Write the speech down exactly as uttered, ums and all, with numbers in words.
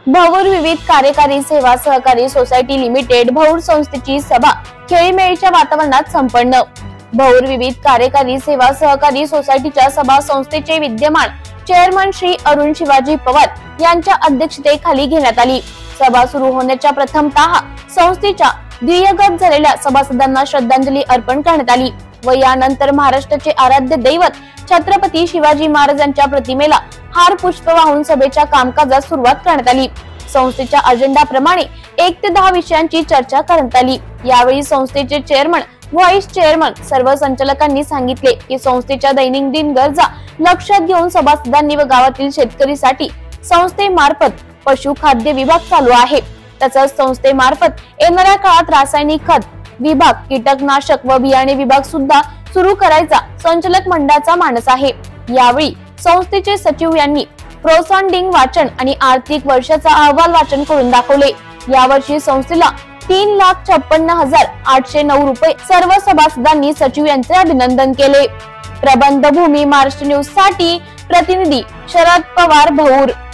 भौर विविध कार्यकारी सेवा सहकारी सोसायटी लिमिटेड भौर संस्थेची सभा खेळीमेळीच्या वातावरणात संपन्न। भौर विविध कार्यकारी सेवा सहकारी सोसायटीच्या सभा संस्थेचे विद्यमान चेअरमन श्री अरुण शिवाजी पवार यांच्या अध्यक्षतेखाली घेण्यात आली। सभा सुरू होण्याच्या प्रथमतः संस्थेच्या दिवंगत झालेल्या सभासदांना श्रद्धांजली अर्पण करण्यात आली व यानंतर महाराष्ट्राचे आराध्य दैवत छत्रपती शिवाजी महाराजांच्या प्रतिमेला हार पुष्प वाहून सभेच्या कामकाजास सुरुवात करण्यात आली। संस्थेच्या अजेंडाप्रमाणे एक ते दहा विषयांची चर्चा करण्यात आली। यावेळी संस्थेचे चेअरमन, व्हाईस चेअरमन सर्व संचालकांनी सांगितले की संस्थेच्या दैनंदिन गरजा लक्षात घेऊन सभासदांनी व गावातील शेतकरीसाठी संस्थेमार्फत पशुखाद्य विभाग चालू आहे। तसंच संस्थेमार्फत येणाऱ्या काळात रासायनिक खत विभाग, कीटकनाशक व बियाणे विभाग सुद्धा सुरू करायचा संचालक मंडळाचा मानस आहे। यावेळी संस्थेचे सचिव यांनी प्रोत्साहन वाचन आणि आर्थिक वर्षाचा अहवाल वाचन करून दाखवले। यावर्षी संस्थेला तीन लाख छप्पन्न हजार आठशे नऊ रुपये सर्व सभासदांनी सचिव यांचे अभिनंदन केले। प्रबंध भूमी महाराष्ट्र न्यूज साठी प्रतिनिधी शरद पवार, भौर।